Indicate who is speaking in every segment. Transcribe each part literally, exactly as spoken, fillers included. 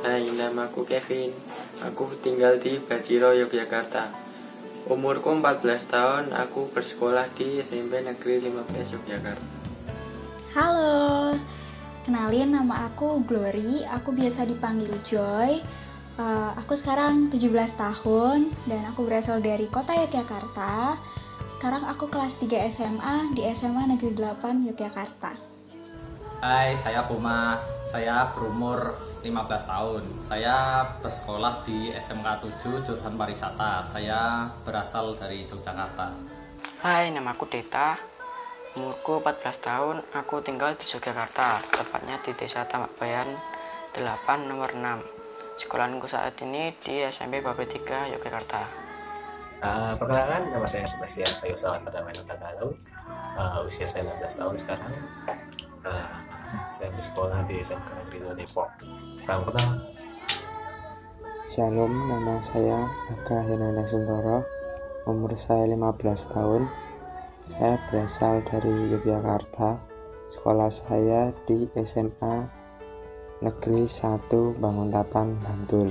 Speaker 1: Hai, namaku Kevin. Aku tinggal di Bajiro, Yogyakarta. Umurku empat belas tahun, aku bersekolah di S M P Negeri lima belas Yogyakarta.
Speaker 2: Halo, kenalin nama aku Glory, aku biasa dipanggil Joy. Uh, aku sekarang tujuh belas tahun dan aku berasal dari kota Yogyakarta. Sekarang aku kelas tiga S M A di S M A Negeri delapan Yogyakarta.
Speaker 3: Hai, saya Buma. Saya berumur lima belas tahun. Saya bersekolah di S M K tujuh jurusan pariwisata. Saya berasal dari Yogyakarta.
Speaker 4: Hai, nama aku Deta. Umurku empat belas tahun. Aku tinggal di Yogyakarta, tepatnya di Desa Tambak Bayan delapan nomor enam. Sekolahku saat ini di S M P Babri tiga Yogyakarta.
Speaker 5: Uh, perkenalkan, nama saya Sebastian Fayusawan Perdamaian Tagalau. Uh, usia saya enam belas tahun sekarang. Uh, saya bersekolah di S M K Negeri dua Depok. Salam kenal.
Speaker 6: Shalom, nama saya Aga Henona Suntoro. Umur saya lima belas tahun. Saya berasal dari Yogyakarta. Sekolah saya di S M A Negeri satu Banguntapan, Bantul.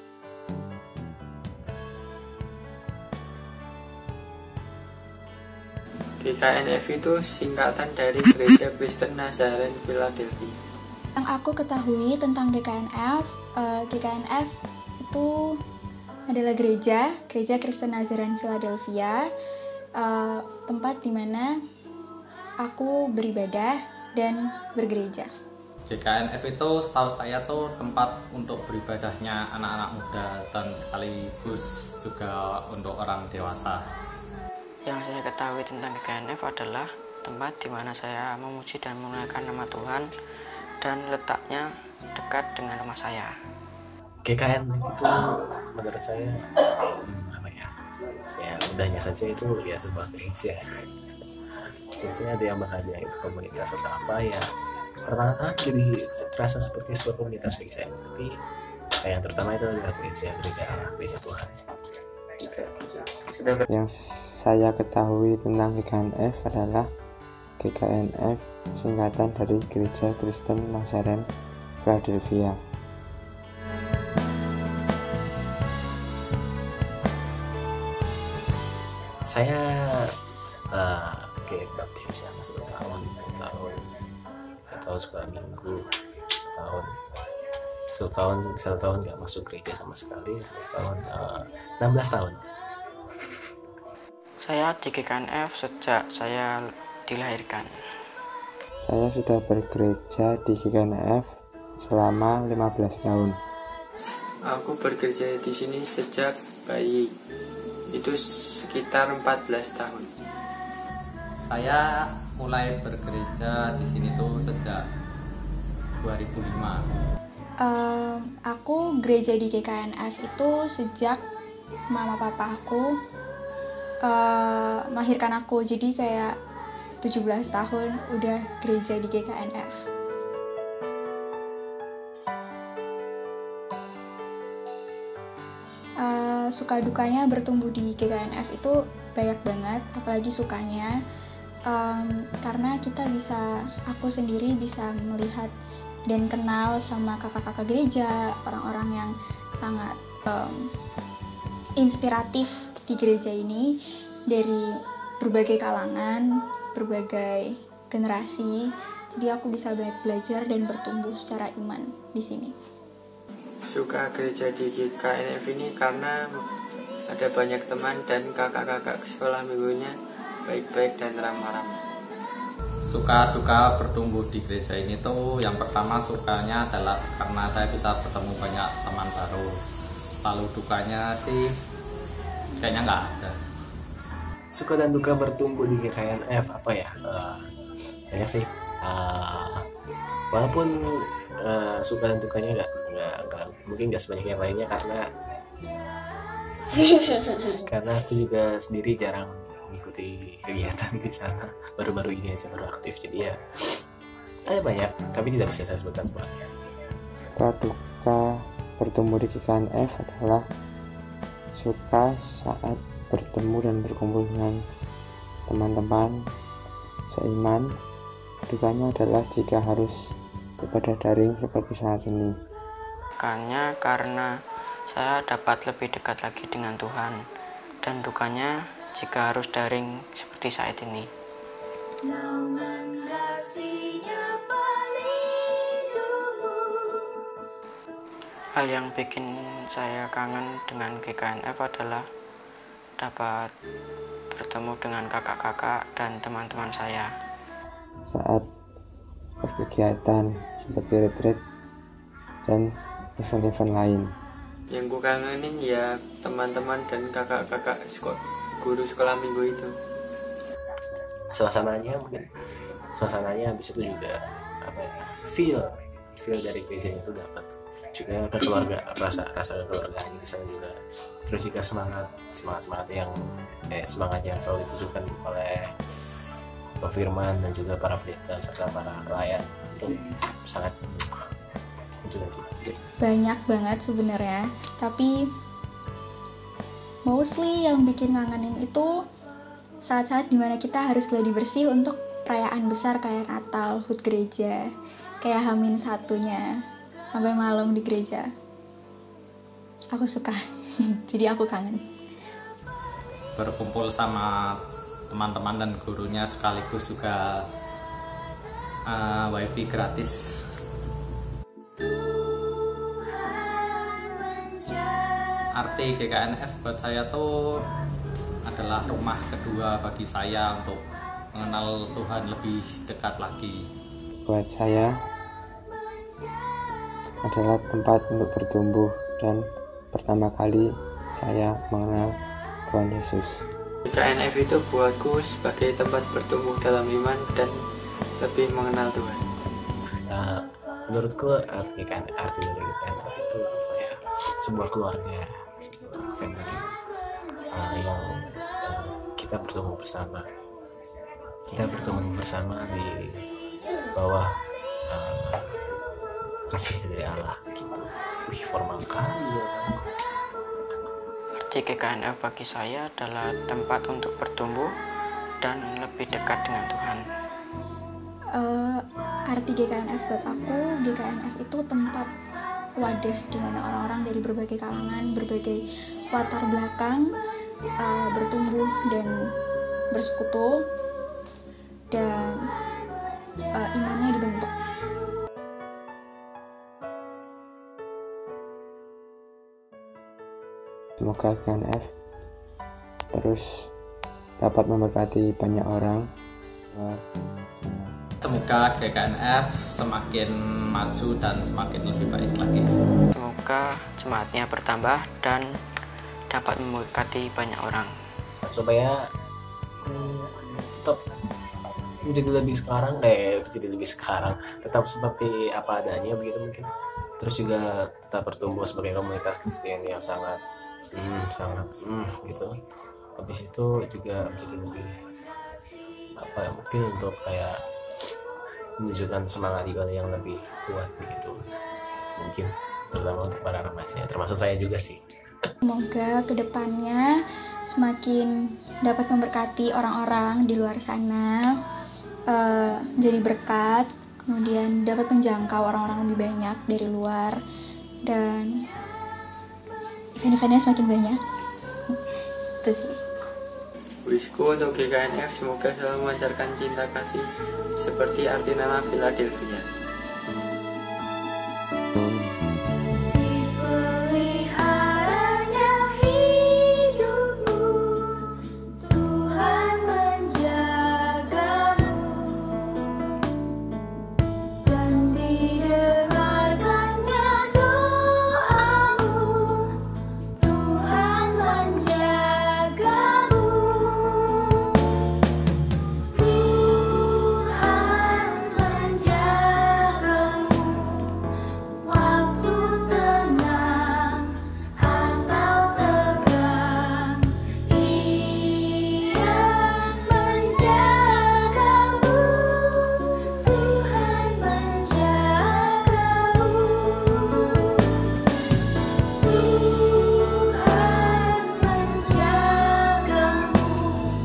Speaker 1: G K N F itu singkatan dari Gereja Kristen Nazaren Philadelphia.
Speaker 2: Yang aku ketahui tentang G K N F, uh, G K N F itu adalah gereja, Gereja Kristen Nazaren Philadelphia, uh, tempat di mana aku beribadah dan bergereja.
Speaker 3: G K N F itu setahu saya tuh tempat untuk beribadahnya anak-anak muda dan sekaligus juga untuk orang dewasa.
Speaker 4: Yang saya ketahui tentang G K N F adalah tempat di mana saya memuji dan memuliakan nama Tuhan dan letaknya dekat dengan rumah saya.
Speaker 5: G K N F itu menurut saya hmm, apa ya? Ya mudahnya saja itu ya sebuah gereja. Mungkin ada yang bahagia itu komunitas atau apa ya. Karena jadi terasa seperti sebuah komunitas bagi saya. Tapi yang terutama itu adalah gereja, gereja Allah, gereja Tuhan.
Speaker 6: Yang saya ketahui tentang G K N F adalah G K N F singkatan dari Gereja Kristen Nazaren Philadelphia.
Speaker 5: Saya uh, kayak baptis selama satu tahun, dua tahun, atau sekolah minggu, satu tahun, satu tahun, satu tahun nggak masuk gereja sama sekali, satu tahun, uh, enam belas tahun.
Speaker 4: Saya di G K N F sejak saya dilahirkan.
Speaker 6: Saya sudah bergereja di G K N F selama lima belas tahun.
Speaker 1: Aku bergereja di sini sejak bayi. Itu sekitar empat belas tahun.
Speaker 3: Saya mulai bergereja di sini tuh sejak dua ribu lima.
Speaker 2: Um, aku gereja di G K N F itu sejak mama papa aku uh, melahirkan aku, jadi kayak tujuh belas tahun udah gereja di G K N F. Uh, suka dukanya bertumbuh di G K N F itu banyak banget, apalagi sukanya um, karena kita bisa, aku sendiri bisa melihat dan kenal sama kakak-kakak gereja, orang-orang yang sangat um, inspiratif di gereja ini dari berbagai kalangan, berbagai generasi. Jadi aku bisa banyak belajar dan bertumbuh secara iman di sini.
Speaker 1: Suka gereja di G K N F ini karena ada banyak teman dan kakak-kakak sekolah minggunya baik-baik dan ramah-ramah.
Speaker 3: Suka duka bertumbuh di gereja ini tuh yang pertama sukanya adalah karena saya bisa bertemu banyak teman baru. Lalu dukanya sih kayaknya nggak ada.
Speaker 5: Suka dan duka bertumbuh di G K N F apa ya? Uh, banyak sih. Uh, walaupun uh, suka dan dukanya nggak nggak nggak mungkin nggak sebanyak yang lainnya karena karena aku juga sendiri jarang mengikuti kegiatan di sana, baru-baru ini aja baru aktif, jadi ya ada banyak tapi tidak bisa saya sebutkan semuanya.
Speaker 6: Suka duka bertumbuh di G K N F adalah suka saat bertemu dan berkumpul dengan teman-teman seiman. Dukanya adalah jika harus ibadah daring seperti saat ini.
Speaker 4: Sukanya karena saya dapat lebih dekat lagi dengan Tuhan, dan dukanya jika harus daring seperti saat ini. Hal yang bikin saya kangen dengan G K N F adalah dapat bertemu dengan kakak-kakak dan teman-teman saya.
Speaker 6: Saat berkegiatan seperti retreat dan event-event lain.
Speaker 1: Yang ku kangenin ya teman-teman dan kakak-kakak sekolah, guru sekolah minggu itu.
Speaker 5: Suasananya mungkin, suasananya habis itu juga apa ya, feel, feel dari gereja itu dapat. Juga kekeluarga, rasa rasa kekeluargaan di sana juga. Terus juga semangat semangat semangat yang eh, semangat yang selalu ditujukan oleh Pak Firman dan juga para pendeta serta para pelayan itu sangat juga
Speaker 2: banyak banget sebenarnya, tapi mostly yang bikin ngangenin itu saat-saat dimana kita harus gladi bersih untuk perayaan besar kayak Natal, H U T gereja, kayak Hamin satunya sampai malam di gereja. Aku suka, jadi aku kangen.
Speaker 3: Berkumpul sama teman-teman dan gurunya sekaligus juga uh, wifi gratis. Arti G K N F buat saya tuh adalah rumah kedua bagi saya untuk mengenal Tuhan lebih dekat lagi.
Speaker 6: Buat saya adalah tempat untuk bertumbuh dan pertama kali saya mengenal Tuhan Yesus.
Speaker 1: G K N F itu buatku sebagai tempat bertumbuh dalam iman dan lebih mengenal Tuhan.
Speaker 5: Nah, menurutku arti kan arti dari G K N F itu apa ya? Sebuah keluarga, sebuah family uh, yang uh, kita bertumbuh bersama. Kita bertumbuh bersama di bawah uh, kasih dari Allah gitu. Wih, formal sekali ya.
Speaker 4: Arti G K N F bagi saya adalah tempat untuk bertumbuh dan lebih dekat dengan Tuhan.
Speaker 2: Uh, arti G K N F buat aku, G K N F itu tempat wadah di mana orang-orang dari berbagai kalangan, berbagai latar belakang uh, bertumbuh dan bersekutu dan uh, imannya dibentuk.
Speaker 6: Semoga G K N F terus dapat memberkati banyak orang.
Speaker 3: Semoga G K N F semakin maju dan semakin lebih baik lagi.
Speaker 4: Semoga jemaatnya bertambah dan dapat memberkati banyak orang.
Speaker 5: Supaya hmm, tetap menjadi lebih sekarang, eh menjadi lebih sekarang, tetap seperti apa adanya begitu mungkin. Terus juga tetap bertumbuh sebagai komunitas Kristen yang sangat, hmm, sangat, hmm, gitu. Habis itu juga menjadi lebih apa ya, mungkin untuk kayak menunjukkan semangat ibadah yang lebih kuat begitu, mungkin terutama untuk para remaja, termasuk saya juga sih.
Speaker 2: Semoga kedepannya semakin dapat memberkati orang-orang di luar sana, uh, jadi berkat, kemudian dapat menjangkau orang-orang lebih banyak dari luar, dan event-eventnya semakin banyak. Itu sih.
Speaker 1: Wisku untuk G K N F semoga selalu memancarkan cinta kasih seperti arti nama Philadelphia.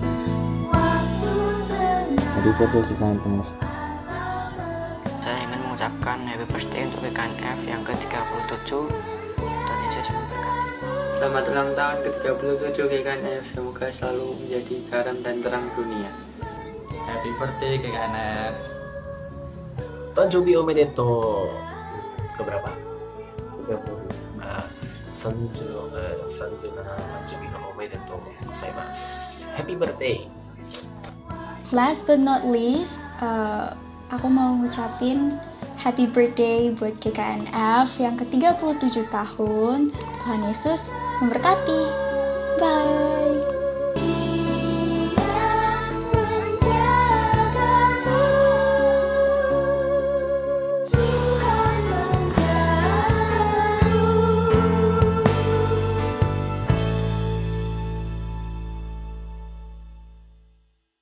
Speaker 6: Jadi betul G K N F.
Speaker 4: Saya ingin mengucapkan happy birthday untuk G K N F yang ke tiga puluh tujuh. Tuhan Yesus memberkati.
Speaker 1: Selamat ulang tahun ke tiga puluh tujuh G K N F, semoga selalu menjadi garam dan terang dunia.
Speaker 3: Happy birthday G K N F.
Speaker 5: Tanjubi omedetou. Keberapa? tiga puluh. Nah, sanju eh sanju na tanjubi no omedetou gozaimasu. Happy birthday.
Speaker 2: Last but not least, uh, aku mau ngucapin happy birthday buat G K N F yang ke tiga puluh tujuh tahun. Tuhan Yesus memberkati. Bye.